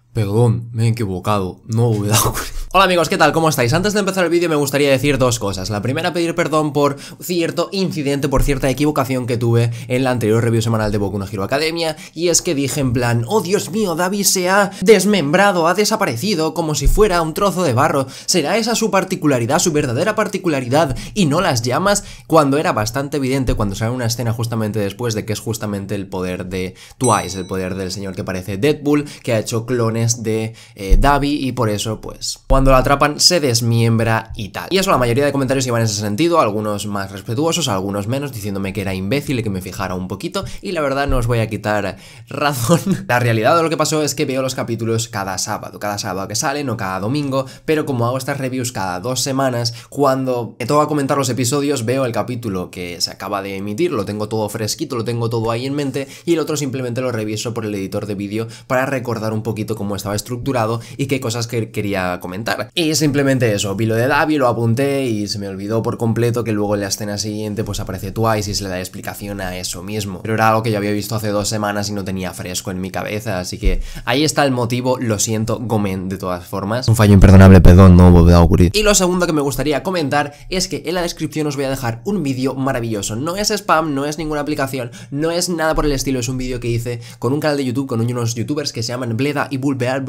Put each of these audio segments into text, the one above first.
Perdón, me he equivocado, no voy a... Hola amigos, ¿qué tal? ¿Cómo estáis? Antes de empezar el vídeo me gustaría decir dos cosas. La primera, pedir perdón por cierto incidente, por cierta equivocación que tuve en la anterior review semanal de Boku no Hero Academia. Y es que dije en plan, oh Dios mío, Dabi se ha desmembrado, ha desaparecido como si fuera un trozo de barro. ¿Será esa su particularidad, su verdadera particularidad y no las llamas? Cuando era bastante evidente, cuando sale una escena justamente después de que es justamente el poder de Twice, el poder del señor que parece Deadpool, que ha hecho clones de Dabi y por eso pues... cuando la atrapan se desmiembra y tal. Y eso, la mayoría de comentarios iban en ese sentido, algunos más respetuosos, algunos menos, diciéndome que era imbécil y que me fijara un poquito, y la verdad no os voy a quitar razón. La realidad de lo que pasó es que veo los capítulos cada sábado que salen o cada domingo, pero como hago estas reviews cada 2 semanas, cuando me toca comentar los episodios veo el capítulo que se acaba de emitir, lo tengo todo fresquito, lo tengo todo ahí en mente, y el otro simplemente lo reviso por el editor de vídeo para recordar un poquito cómo estaba estructurado y qué cosas que quería comentar. Y simplemente eso, vi lo de Dabi, lo apunté y se me olvidó por completo que luego en la escena siguiente pues aparece Twice y se le da explicación a eso mismo. Pero era algo que yo había visto hace 2 semanas y no tenía fresco en mi cabeza, así que ahí está el motivo, lo siento, Gomen, de todas formas. Un fallo imperdonable, perdón, no volverá a ocurrir. Y lo segundo que me gustaría comentar es que en la descripción os voy a dejar un vídeo maravilloso. No es spam, no es ninguna aplicación, no es nada por el estilo, es un vídeo que hice con un canal de YouTube, con unos youtubers que se llaman Bleda y Bulbear,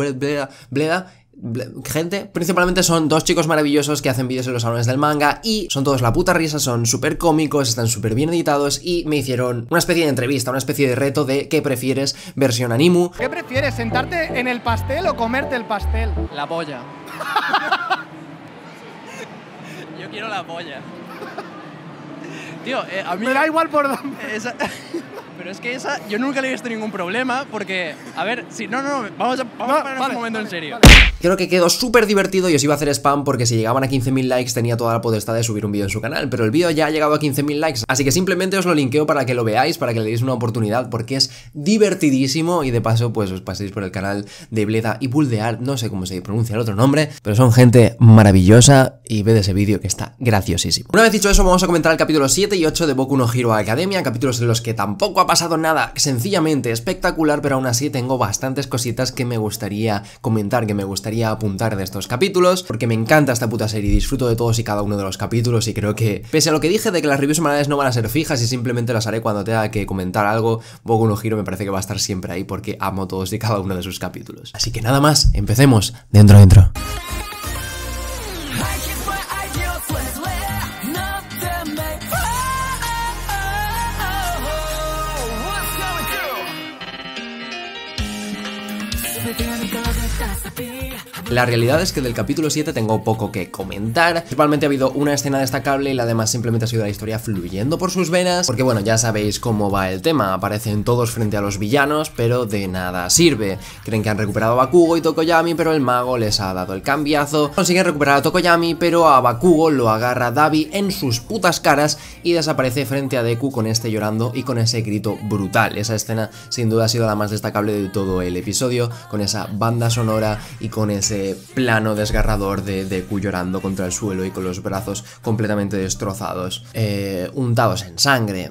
gente, principalmente son 2 chicos maravillosos que hacen vídeos en los salones del manga y son todos la puta risa, son súper cómicos, están súper bien editados y me hicieron una especie de entrevista, una especie de reto de ¿qué prefieres? Versión Animu. ¿Qué prefieres, sentarte en el pastel o comerte el pastel? La polla. Yo quiero la polla. Tío, a mí... Me da igual por dónde. Pero es que esa, yo nunca le he visto ningún problema porque, a ver, si no, vamos a ponernos un momento en serio. Creo que quedó súper divertido y os iba a hacer spam porque si llegaban a 15.000 likes tenía toda la potestad de subir un vídeo en su canal, pero el vídeo ya ha llegado a 15.000 likes, así que simplemente os lo linkeo para que lo veáis, para que le deis una oportunidad porque es divertidísimo y de paso pues os paséis por el canal de Bleda y Buldear, no sé cómo se pronuncia el otro nombre, pero son gente maravillosa y ved ese vídeo que está graciosísimo. Una vez dicho eso, vamos a comentar el capítulo 7 y 8 de Boku no Hero Academia, capítulos en los que tampoco ha pasado nada sencillamente espectacular, pero aún así tengo bastantes cositas que me gustaría comentar, que me gustaría apuntar de estos capítulos, porque me encanta esta puta serie, disfruto de todos y cada uno de los capítulos y creo que, pese a lo que dije de que las reviews semanales no van a ser fijas y simplemente las haré cuando tenga que comentar algo, Boku no Hero me parece que va a estar siempre ahí porque amo todos y cada uno de sus capítulos. Así que nada más, empecemos dentro. La realidad es que del capítulo 7 tengo poco que comentar. Principalmente ha habido una escena destacable y la demás simplemente ha sido la historia fluyendo por sus venas, porque bueno, ya sabéis cómo va el tema, aparecen todos frente a los villanos, pero de nada sirve. Creen que han recuperado a Bakugo y Tokoyami, pero el mago les ha dado el cambiazo. Consiguen recuperar a Tokoyami, pero a Bakugo lo agarra Dabi en sus putas caras y desaparece frente a Deku con este llorando y con ese grito brutal. Esa escena sin duda ha sido la más destacable de todo el episodio, con esa banda sonora y con ese plano desgarrador de Deku llorando contra el suelo y con los brazos completamente destrozados, untados en sangre.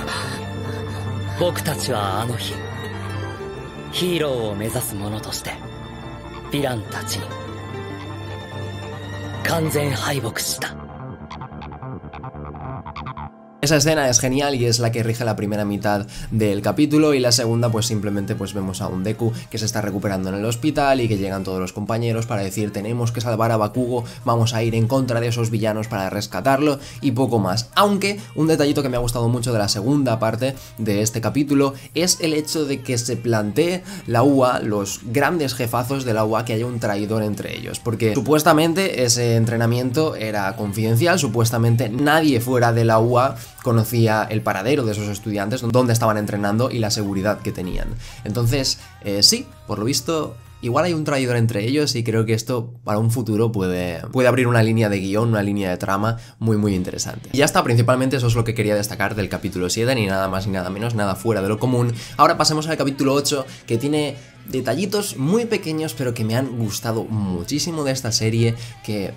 Esa escena es genial y es la que rige la primera mitad del capítulo, y la segunda pues simplemente pues vemos a un Deku que se está recuperando en el hospital y que llegan todos los compañeros para decir tenemos que salvar a Bakugo, vamos a ir en contra de esos villanos para rescatarlo y poco más. Aunque un detallito que me ha gustado mucho de la segunda parte de este capítulo es el hecho de que se plantee la UA, los grandes jefazos de la UA, que haya un traidor entre ellos, porque supuestamente ese entrenamiento era confidencial, supuestamente nadie fuera de la UA conocía el paradero de esos estudiantes, dónde estaban entrenando y la seguridad que tenían. Entonces, sí, por lo visto, igual hay un traidor entre ellos y creo que esto para un futuro puede abrir una línea de guión, una línea de trama muy interesante. Y ya está, principalmente eso es lo que quería destacar del capítulo 7, ni nada más ni nada menos, nada fuera de lo común. Ahora pasemos al capítulo 8, que tiene detallitos muy pequeños pero que me han gustado muchísimo de esta serie, que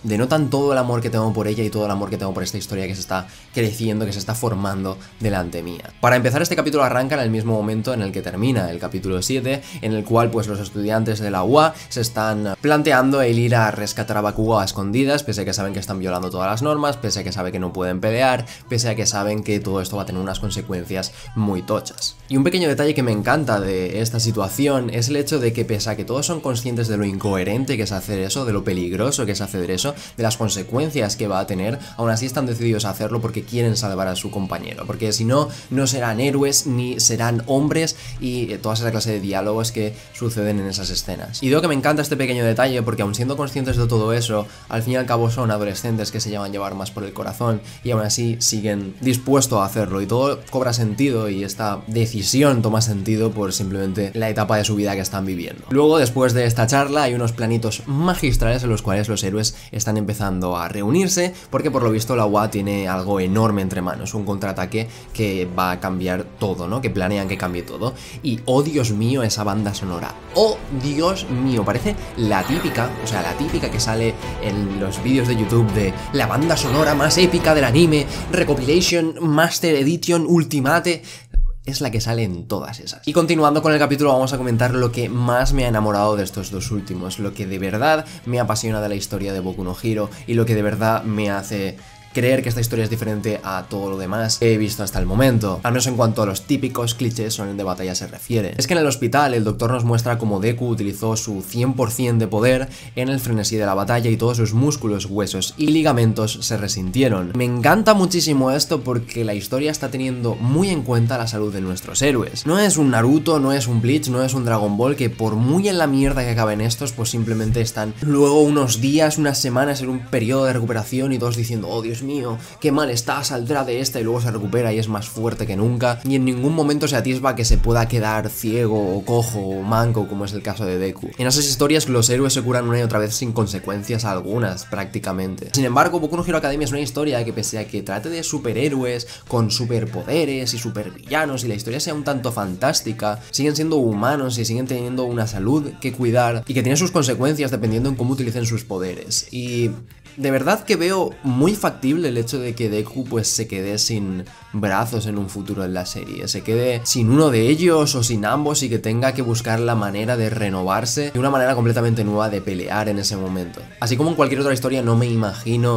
denotan todo el amor que tengo por ella y todo el amor que tengo por esta historia que se está creciendo, que se está formando delante mía. Para empezar, este capítulo arranca en el mismo momento en el que termina el capítulo 7, en el cual pues los estudiantes de la UA se están planteando el ir a rescatar a Bakugo a escondidas, pese a que saben que están violando todas las normas, pese a que saben que no pueden pelear, pese a que saben que todo esto va a tener unas consecuencias muy tochas. Y un pequeño detalle que me encanta de esta situación es el hecho de que pese a que todos son conscientes de lo incoherente que es hacer eso, de lo peligroso que es hacer eso, de las consecuencias que va a tener, aún así están decididos a hacerlo porque quieren salvar a su compañero, porque si no, no serán héroes ni serán hombres y toda esa clase de diálogos que suceden en esas escenas. Y digo que me encanta este pequeño detalle porque aun siendo conscientes de todo eso, al fin y al cabo son adolescentes que se llevan llevar más por el corazón y aún así siguen dispuestos a hacerlo y todo cobra sentido y esta decisión toma sentido por simplemente la etapa de su vida que están viviendo. Luego, después de esta charla, hay unos planitos magistrales en los cuales los héroes están empezando a reunirse porque por lo visto la UA tiene algo enorme entre manos, un contraataque que va a cambiar todo, ¿no? Que planean que cambie todo. Y oh Dios mío, esa banda sonora. Oh Dios mío, parece la típica, o sea, la típica que sale en los vídeos de YouTube de la banda sonora más épica del anime, Recopilation, Master Edition, Ultimate. Es la que sale en todas esas. Y continuando con el capítulo vamos a comentar lo que más me ha enamorado de estos dos últimos, lo que de verdad me apasiona de la historia de Boku no Hero y lo que de verdad me hace creer que esta historia es diferente a todo lo demás que he visto hasta el momento, al menos en cuanto a los típicos clichés de batalla se refiere. Es que en el hospital el doctor nos muestra cómo Deku utilizó su 100% de poder en el frenesí de la batalla y todos sus músculos, huesos y ligamentos se resintieron. Me encanta muchísimo esto porque la historia está teniendo muy en cuenta la salud de nuestros héroes. No es un Naruto, no es un Bleach, no es un Dragon Ball que por muy en la mierda que acaben estos, pues simplemente están luego unos días, unas semanas en un periodo de recuperación y todos diciendo, oh Dios mío, qué mal está, saldrá de esta y luego se recupera y es más fuerte que nunca y en ningún momento se atisba que se pueda quedar ciego o cojo o manco como es el caso de Deku. En esas historias los héroes se curan una y otra vez sin consecuencias algunas prácticamente. Sin embargo, Boku no Hero Academia es una historia que pese a que trate de superhéroes con superpoderes y supervillanos y la historia sea un tanto fantástica, siguen siendo humanos y siguen teniendo una salud que cuidar y que tiene sus consecuencias dependiendo en cómo utilicen sus poderes. Y de verdad que veo muy factible el hecho de que Deku pues se quede sin brazos en un futuro en la serie, se quede sin uno de ellos o sin ambos y que tenga que buscar la manera de renovarse de una manera completamente nueva de pelear en ese momento. Así como en cualquier otra historia no me imagino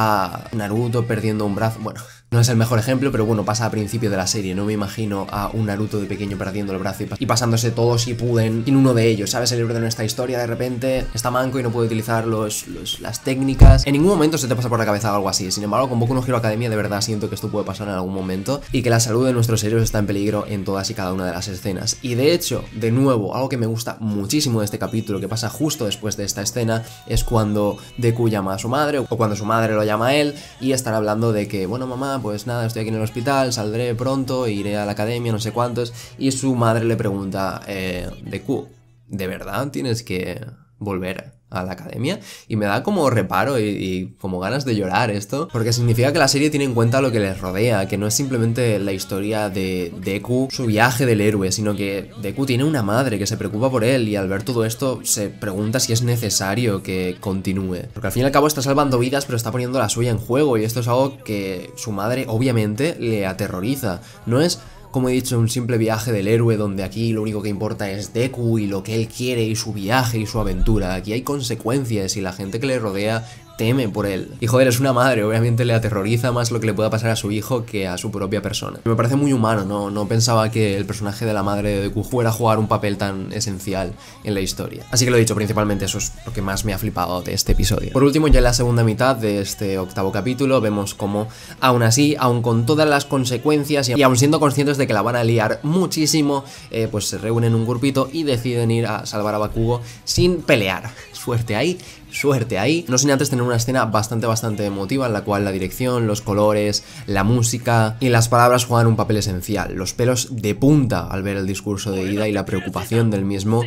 a Naruto perdiendo un brazo, bueno, no es el mejor ejemplo, pero bueno, pasa al principio de la serie. No me imagino a un Naruto de pequeño perdiendo el brazo y pasándose todos si pueden sin uno de ellos, ¿sabes? El héroe de nuestra historia de repente está manco y no puede utilizar las técnicas. En ningún momento se te pasa por la cabeza algo así. Sin embargo, con Boku no Hero Academia de verdad siento que esto puede pasar en algún momento y que la salud de nuestros héroes está en peligro en todas y cada una de las escenas. Y de hecho, de nuevo, algo que me gusta muchísimo de este capítulo, que pasa justo después de esta escena, es cuando Deku llama a su madre o cuando su madre lo llama a él y están hablando de que, bueno, mamá, pues nada, estoy aquí en el hospital, saldré pronto, iré a la academia, no sé cuántos, y su madre le pregunta, Deku, ¿de verdad tienes que volver a la academia? Y me da como reparo y como ganas de llorar esto, porque significa que la serie tiene en cuenta lo que les rodea, que no es simplemente la historia de Deku, su viaje del héroe, sino que Deku tiene una madre que se preocupa por él y al ver todo esto se pregunta si es necesario que continúe, porque al fin y al cabo está salvando vidas pero está poniendo la suya en juego y esto es algo que su madre obviamente le aterroriza. No es, como he dicho, un simple viaje del héroe donde aquí lo único que importa es Deku y lo que él quiere y su viaje y su aventura. Aquí hay consecuencias y la gente que le rodea teme por él. Y joder, es una madre, obviamente le aterroriza más lo que le pueda pasar a su hijo que a su propia persona. Me parece muy humano, no pensaba que el personaje de la madre de Deku fuera a jugar un papel tan esencial en la historia. Así que lo he dicho, principalmente eso es lo que más me ha flipado de este episodio. Por último, ya en la segunda mitad de este octavo capítulo, vemos cómo, aún así, aún con todas las consecuencias y aún siendo conscientes de que la van a liar muchísimo, pues se reúnen un grupito y deciden ir a salvar a Bakugo sin pelear. Suerte ahí, no sin antes tener una escena bastante emotiva en la cual la dirección, los colores, la música y las palabras juegan un papel esencial. Los pelos de punta al ver el discurso de Ida y la preocupación del mismo,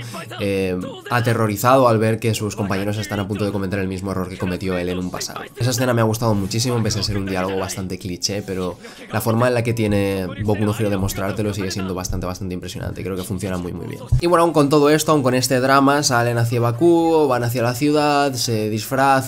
aterrorizado al ver que sus compañeros están a punto de cometer el mismo error que cometió él en un pasado. Esa escena me ha gustado muchísimo, pese a ser un diálogo bastante cliché, pero la forma en la que tiene Boku no Hero de mostrártelo sigue siendo bastante impresionante. Creo que funciona muy bien. Y bueno, aún con todo esto, aún con este drama, salen hacia Bakugo, van hacia la ciudad, se disfrazan,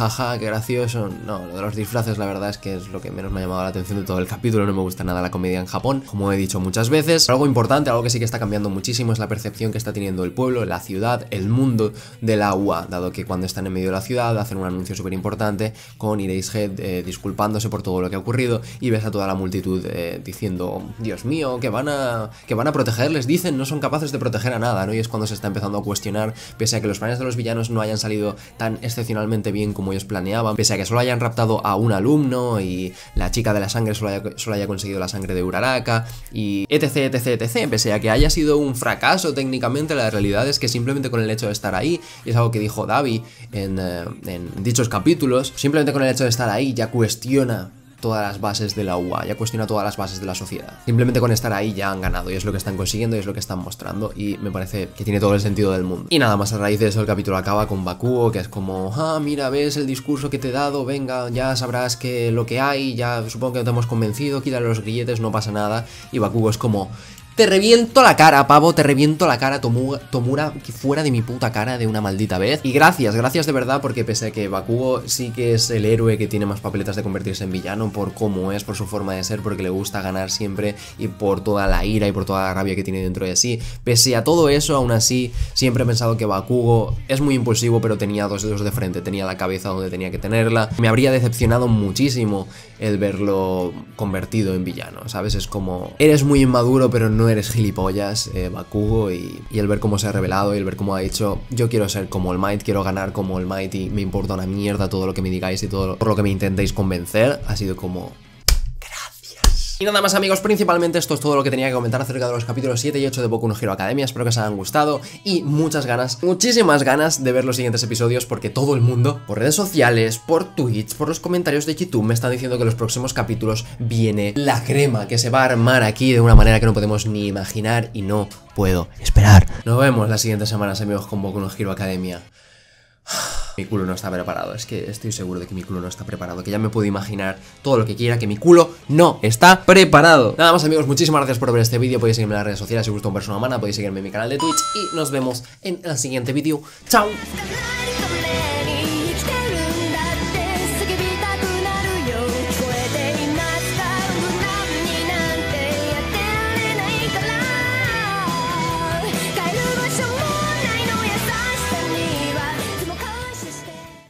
jaja, qué gracioso. No, lo de los disfraces la verdad es que es lo que menos me ha llamado la atención de todo el capítulo. No me gusta nada la comedia en Japón, como he dicho muchas veces. Algo importante, algo que sí que está cambiando muchísimo es la percepción que está teniendo el pueblo, la ciudad, el mundo de la UA, dado que cuando están en medio de la ciudad hacen un anuncio súper importante con Eraserhead disculpándose por todo lo que ha ocurrido y ves a toda la multitud diciendo, Dios mío, que van a protegerles, dicen, no son capaces de proteger a nada, ¿no? Y es cuando se está empezando a cuestionar, pese a que los planes de los villanos no hayan salido tan excepcionalmente bien como ellos planeaban, pese a que solo hayan raptado a un alumno y la chica de la sangre solo haya conseguido la sangre de Uraraka y etc, etc, etc, pese a que haya sido un fracaso técnicamente, la realidad es que simplemente con el hecho de estar ahí, y es algo que dijo Davi en dichos capítulos, simplemente con el hecho de estar ahí ya cuestiona todas las bases de la UA, ya cuestiona todas las bases de la sociedad. Simplemente con estar ahí ya han ganado y es lo que están consiguiendo y es lo que están mostrando y me parece que tiene todo el sentido del mundo. Y nada más, a raíz de eso el capítulo acaba con Bakugo, que es como, mira, ves el discurso que te he dado, venga, ya sabrás que lo que hay, ya supongo que te hemos convencido, quítale los grilletes, no pasa nada. Y Bakugo es como, te reviento la cara, pavo, te reviento la cara, Tomura, fuera de mi puta cara de una maldita vez. Y gracias de verdad, porque pese a que Bakugo sí que es el héroe que tiene más papeletas de convertirse en villano por cómo es, por su forma de ser, porque le gusta ganar siempre y por toda la ira y por toda la rabia que tiene dentro de sí. Pese a todo eso, aún así, siempre he pensado que Bakugo es muy impulsivo, pero tenía dos dedos de frente, tenía la cabeza donde tenía que tenerla. Me habría decepcionado muchísimo el verlo convertido en villano, ¿sabes? Es como, eres muy inmaduro, pero no eres gilipollas, Bakugo, y el ver cómo se ha revelado y el ver cómo ha dicho, yo quiero ser como All Might, quiero ganar como All Might y me importa una mierda todo lo que me digáis y todo por lo que me intentéis convencer, ha sido como... Y nada más, amigos, principalmente esto es todo lo que tenía que comentar acerca de los capítulos 7 y 8 de Boku no Hero Academia. Espero que os hayan gustado y muchas ganas, muchísimas ganas de ver los siguientes episodios, porque todo el mundo, por redes sociales, por Twitch, por los comentarios de YouTube, me están diciendo que los próximos capítulos viene la crema, que se va a armar aquí de una manera que no podemos ni imaginar y no puedo esperar. Nos vemos las siguientes semanas, amigos, con Boku no Hero Academia. Mi culo no está preparado, es que estoy seguro de que mi culo no está preparado, que ya me puedo imaginar todo lo que quiera, que mi culo no está preparado. Nada más, amigos, muchísimas gracias por ver este vídeo, podéis seguirme en las redes sociales si os gusta un persona humana, podéis seguirme en mi canal de Twitch y nos vemos en el siguiente vídeo. ¡Chao!